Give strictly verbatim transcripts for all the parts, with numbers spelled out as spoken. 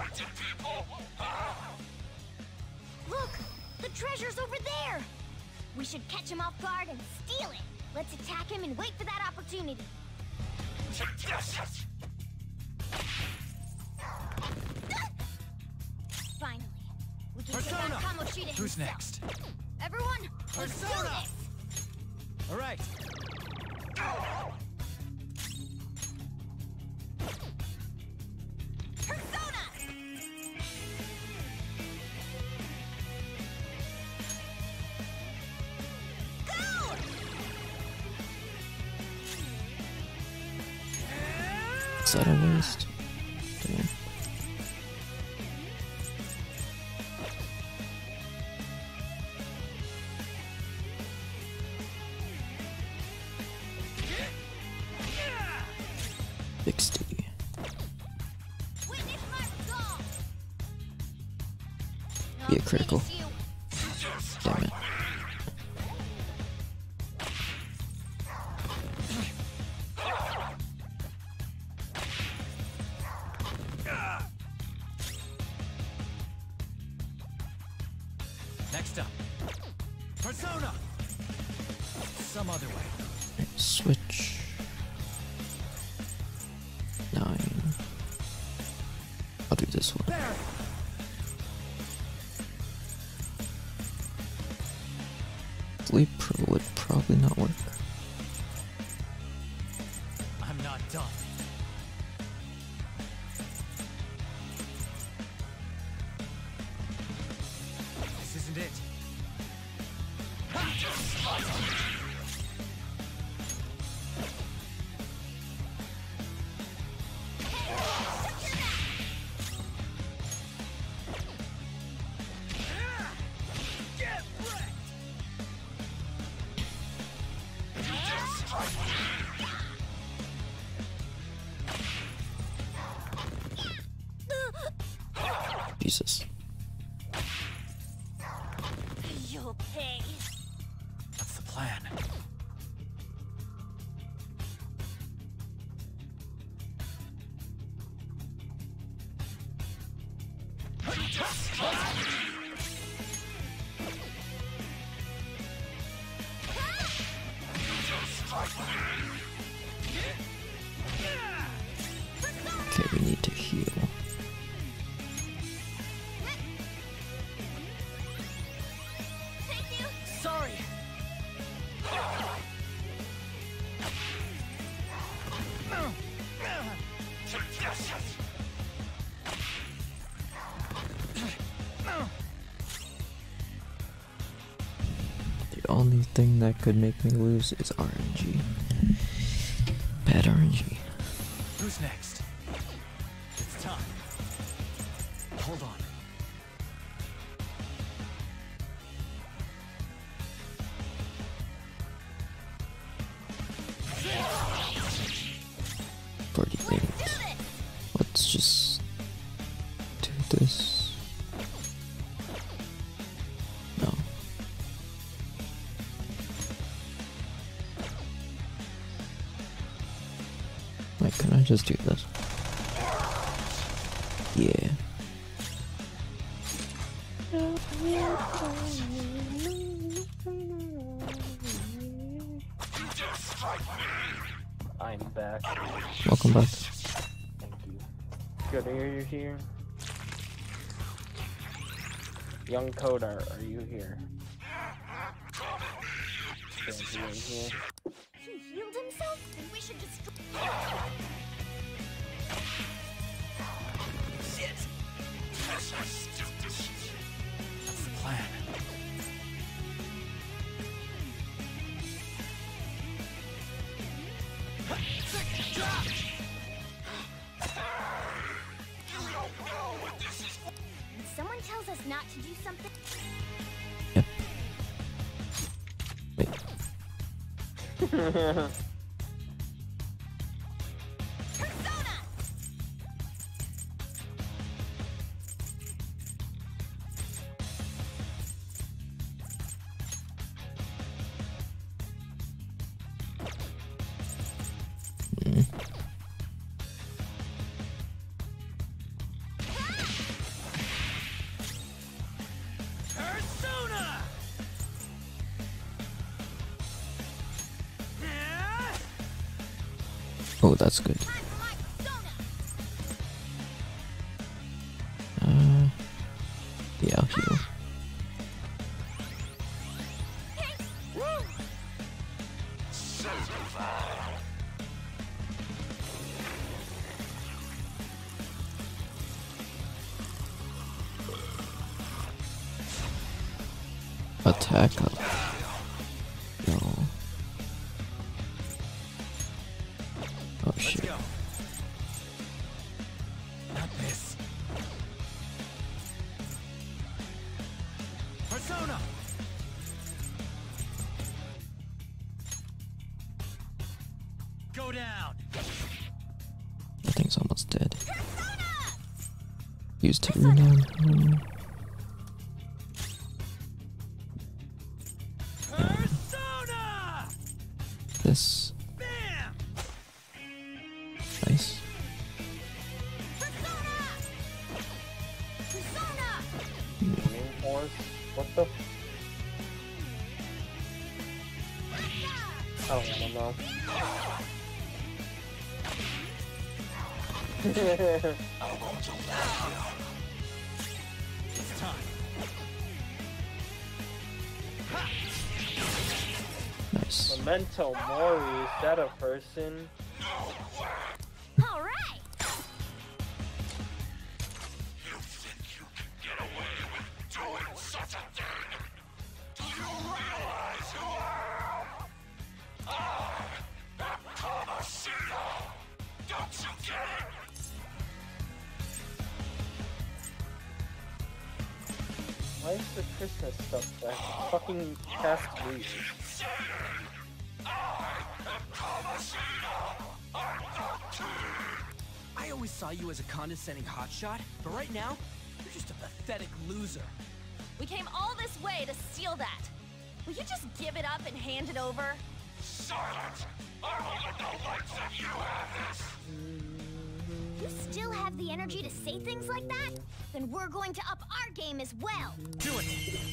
Look! The treasure's over there! We should catch him off guard and steal it! Let's attack him and wait for that opportunity! Finally, we can take on Kamoshida himself. Who's next? Everyone, let's do this! All right. Persona! Go! Is that a waste? Damn. sixty. Witness my resolve! Be a I'll critical. finish you. Damn it. Next up. Persona! Some other way. Right, switch. Nine. I'll do this one. There! Sleep would probably not work. I'm not done. This isn't it. Jesus. You'll pay. What's the plan? Okay, we need to heal. Thank you. Sorry! The only thing that could make me lose is R N G. Bad R N G. Who's next? It's time. Hold on. forty-eight. Let's just do this. No. Wait, can I just do this? Yeah. I'm back. Welcome back. Thank you. Good to hear you here. Young Kodar, are you here? Can't you in here? He healed himself? Then we should destroy. Shit! What's the plan? When someone tells us not to do something, Yep. Wait. Persona! Mm. Oh, that's good. Uh, yeah, I'll heal. Attack up. No. Oh shit. Let's go. Not this. Persona. Go down. That thing's almost dead. Use two renown. Hmm. Persona. This. Bam. Nice. Main force? What the? Oh, I don't know. It's time. Nice. Memento Mori, is that a person? All right. You think you can get away with doing such a thing? Do you realize who I am? I am Kamoshida! Don't you get it? Why is the Christmas stuff back? Fucking past week. I always saw you as a condescending hotshot, but right now, you're just a pathetic loser. We came all this way to steal that. Will you just give it up and hand it over? Silence! I will not like that you have this! You still have the energy to say things like that? Then we're going to up our game as well. Do it!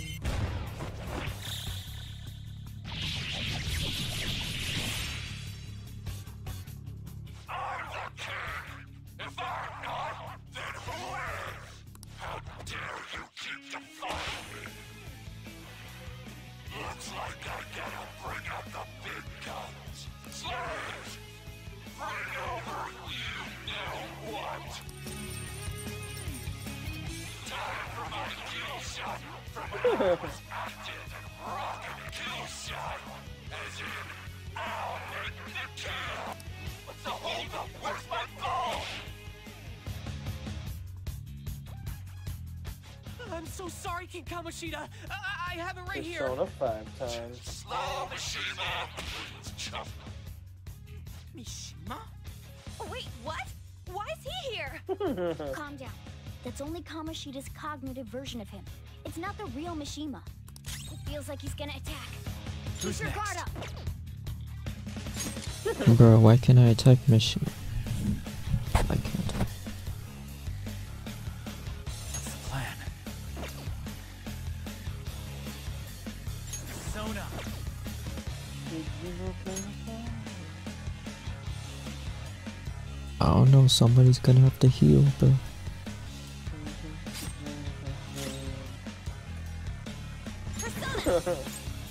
I'm the king! If I'm not, then who is? How dare you keep defying me? Looks like I gotta bring out the big guns. Slaves! Bring over you know what? Time for my kill shot from when I was active and rocking kill shot. As in, I'll make the kill! What's the holdup? Where's my ball? I'm so sorry, King Kamoshida. I, I have it right here. Persona five times. Slow, Mishima! It's tough. Mishima? Oh, wait, what? Why is he here? Calm down. That's only Kamoshida's cognitive version of him. It's not the real Mishima. It feels like he's gonna attack. Who's Keep your next? guard up. Bro, why can't I attack mission? I can't. What's the plan? Persona. I don't know, somebody's gonna have to heal, bro. Persona!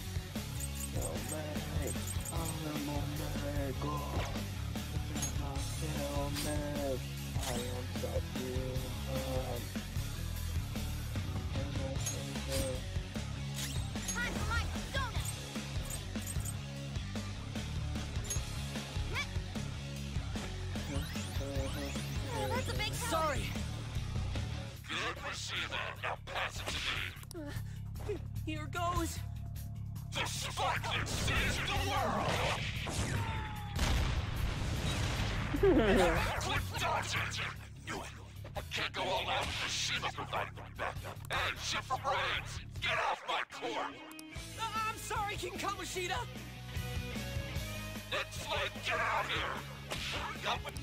Time for my persona! Oh, that's a big help. Sorry. Good, Mishima. Now pass it to me. Uh, here goes. The Sparkling sees the world! Click dodge engine! I knew it! I can't go all out with Mishima providing the backup. Hey, shit for brains! Get off my court! Uh, I'm sorry, King Kamoshida. Next flight, get out here! Hurry up and...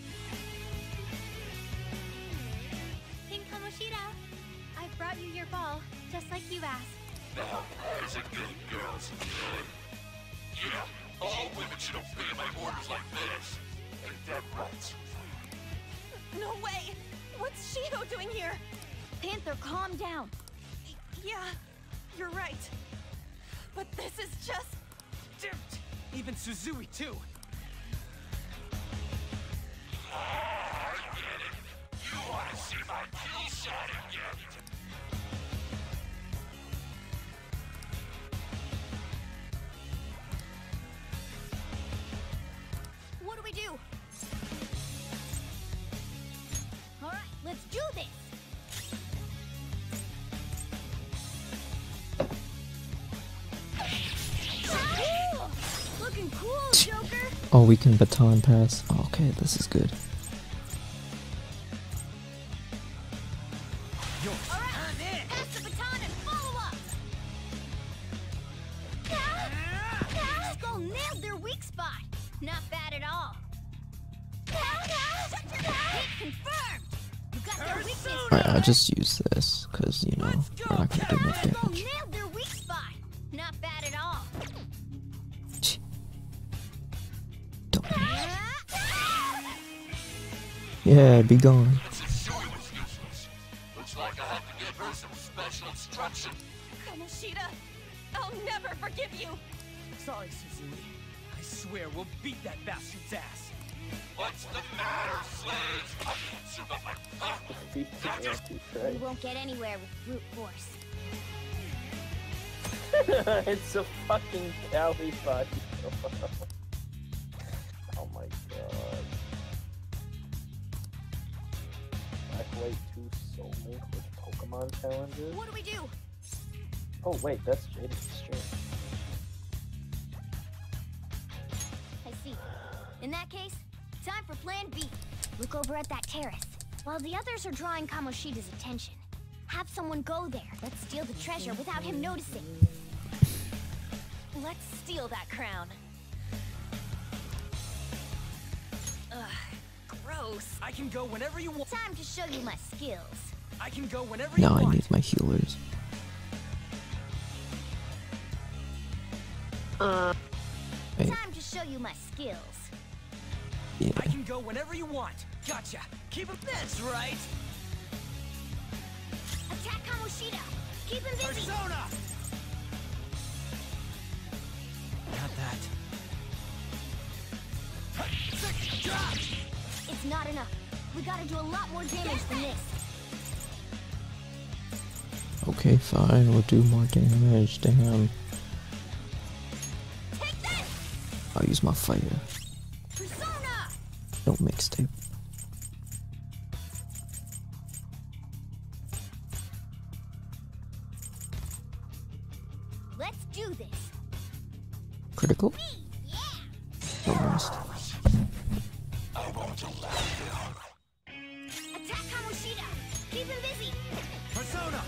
King Kamoshida, I brought you your ball, just like you asked. Now, boys and good girls, good. Yeah, all women should obey my orders like this. a dead rat. No way! What's Shiho doing here? Panther, calm down. Yeah, you're right. But this is just... Even Suzui, too. I get it. You want to see my kill shot again? What do we do? All right, let's do this. Cool. Looking cool, Joker. Oh, we can baton pass. Oh, okay, this is good. Yours. All right, pass the baton and follow up. Skull nailed their weak spot. Not bad at all. Hit confirmed. You got their weakness. Alright, I'll just use this, because, you know, we're not gonna do much Skull damage. nailed their weak spot. Not bad at all. Ch- Don't. Yeah, be gone. Suzui was useless. Looks like I have to give her some special instruction. Kamoshida, I'll never forgive you. Sorry, Suzui. I swear we'll beat that bastard's ass. What's the matter, slaves? Beat the anti We right? won't get anywhere with brute force. It's a fucking Cali body. Oh my god. Black White two Soul Link with Pokemon challenges? What do we do? Oh wait, that's Jaden's stream. I see. In that case, time for plan B. Look over at that terrace. While the others are drawing Kamoshida's attention, have someone go there. Let's steal the treasure without him noticing. Let's steal that crown. Ugh, gross. I can go whenever you want. Time to show you my skills. I can go whenever you Now I want. need my healers. Hey, Time to show you my skills. yeah. I can go whenever you want. Gotcha. Keep him. That's right. Attack Kamoshida. Keep him busy. Persona. Got that. It's not enough. We gotta do a lot more damage than this. Okay, fine, we'll do more damage. Damn. Take this! I'll use my fire. Persona! No mixtape. Let's do this. Critical? Yeah! Almost. I won't allow you. Attack Kamoshida. Keep him busy. Persona.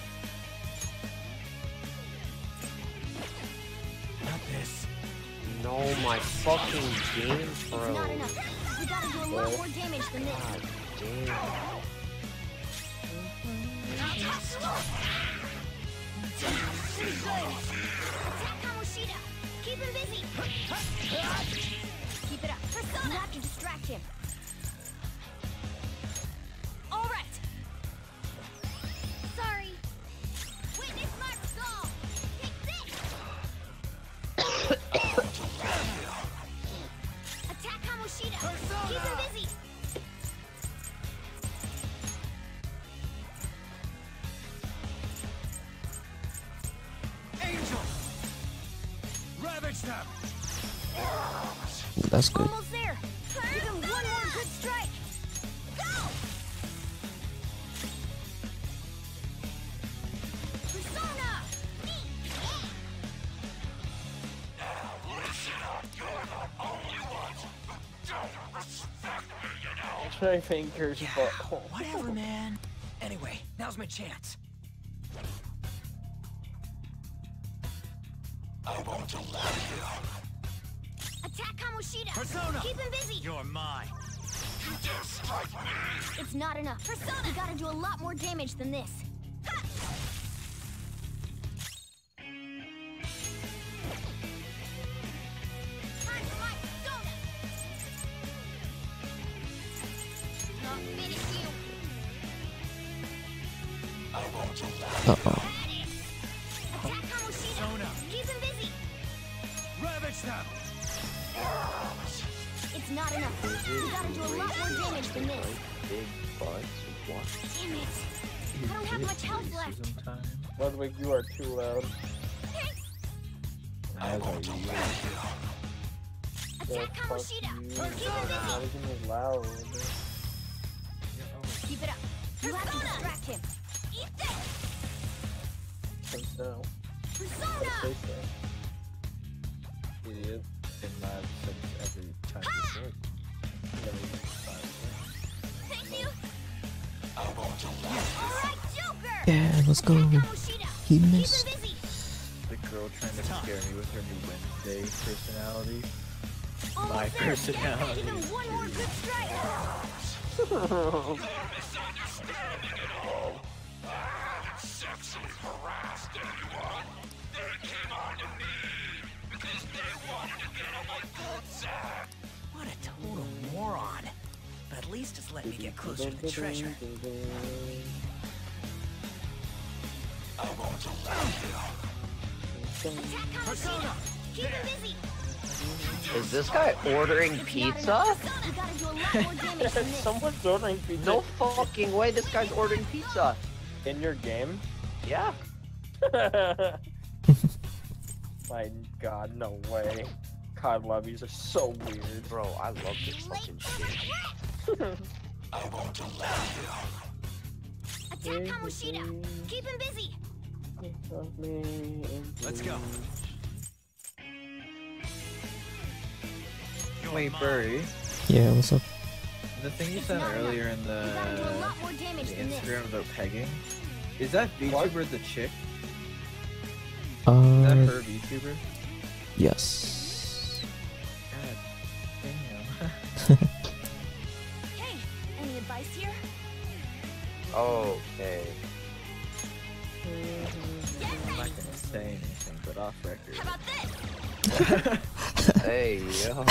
Got this. No, my fucking game, It's bro. not enough. We gotta do a lot more damage than this. God damn. Attack Kamoshida. Keep him busy. Keep it up. Persona! You have to distract him. All right. Sorry. Witness my resolve. Take this. Attack Kamoshida. Keep him busy. Angel. Ravage them. Ooh, that's good. Almost there. Give him one more good strike. Go! Persona! Listen up, you're the only ones who don't respect me, you know. My fingers, but Whatever, man. Anyway, now's my chance. I won't allow you. Attack Kamoshida. Persona. Keep him busy. You're mine. You dare strike me? It's not enough. Persona. We gotta do a lot more damage than this. Ha! Time for my Persona. Uh oh. Attack Kamoshida! Keep him busy! Ravage them! It's not enough. You gotta do a lot more damage than this. Big butts. What? Damn it. I don't have much health left. Sometime. Ludwig, you are too loud. As are you. The Attack fuck Kamoshida! you. Keep him busy! Not even loud. Keep it up. You have to distract him. Eat this! Since now. Persona! Say so. Idiot. Been mad since every time you work. Never even five Thank you! Alright, Joker! Yeah, let's go. Attack Kamoshida! He Keep missed. him busy! The girl trying to scare me with her new Wednesday personality. Almost My there. personality. Give him one more good strike! Sexually harassed anyone. They came on to me because they wanted to get on my good side. What a total moron. But at least it's let me get closer to the treasure. I want to love you. Attack Kamoshida! Keep him busy! Is this guy ordering pizza? You gotta do a lot more damage than this. Someone's ordering pizza No fucking way this guy's ordering pizza. in your game? Yeah. My god, no way. C O D lobbies are so weird. Bro, I love this fucking shit. I want to love you. Attack Kamoshida! Keep him busy! Let's go. Wait, Burry. Yeah, what's up? The thing you It's sent not earlier in You the, gotta do a lot more the damage than this. Instagram about pegging, is that VTuber the chick? Is that Uh, her VTuber? yes. God damn. Hey, any advice here? Okay. I'm not gonna say anything, but off record. How about this? Hey, yo.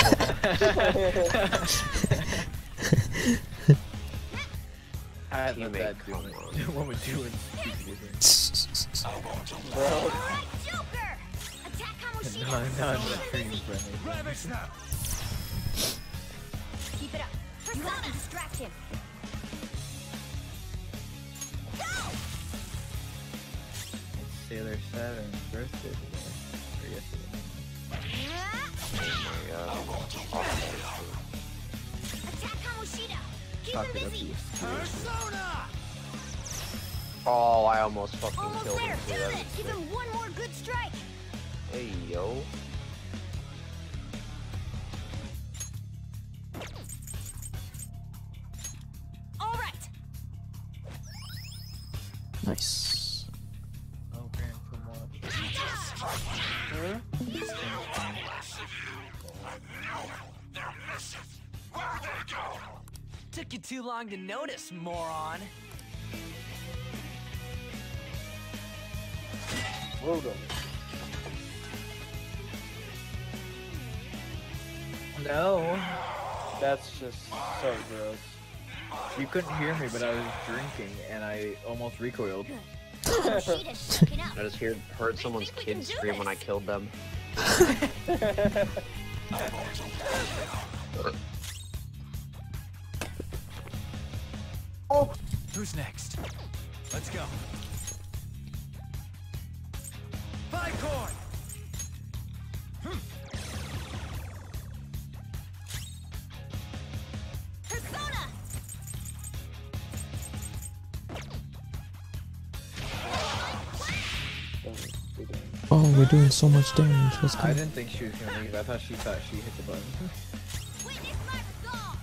I let Teammate, that do come it. on. Woman doing stupid things. Bro, Alright, Joker! Attack No, Kamoshida! no, I'm not Keep him treating busy! friendly. Ravage them. Keep it up. You have to distract him. It's Sailor Saturn's birthday today. Or yesterday. Ah! Attack Kamoshida! Keep Chalk him it up to busy! your Persona. Oh, I almost fucking Almost killed there! him Do too. That this! was Give sick. him one more good strike! Hey, yo. Alright! Nice. Oh, Grand Kamosh. Took you too long to notice, moron. Rodom. No. That's just so gross. You couldn't hear me, but I was drinking and I almost recoiled. Kamoshida's shaken up. I just heard, heard someone's think we can kid do scream this. when I killed them. Oh! Who's next? Let's go. Bicorn! Persona! Oh, we're doing so much damage. Let's go. I didn't think she was gonna leave. I thought she thought she hit the button. Witness my resolve!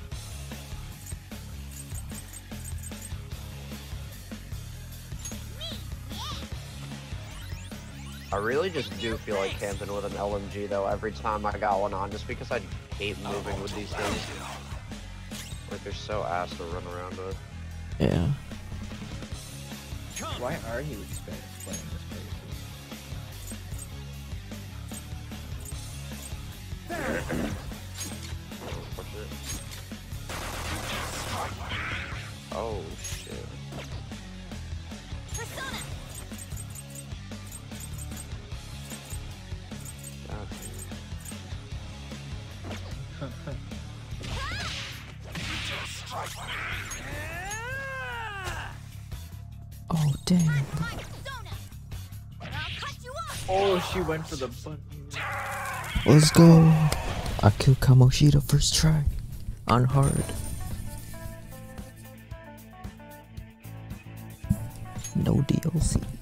I really just do feel like camping with an L M G though every time I got one on, just because I hate moving with these things. Like they're so ass to run around with. Yeah. Why are you explaining this place? What's it? Oh shit. Oh dang. Oh, she went for the button. Let's go. I killed Kamoshida first try. On hard. No D L C.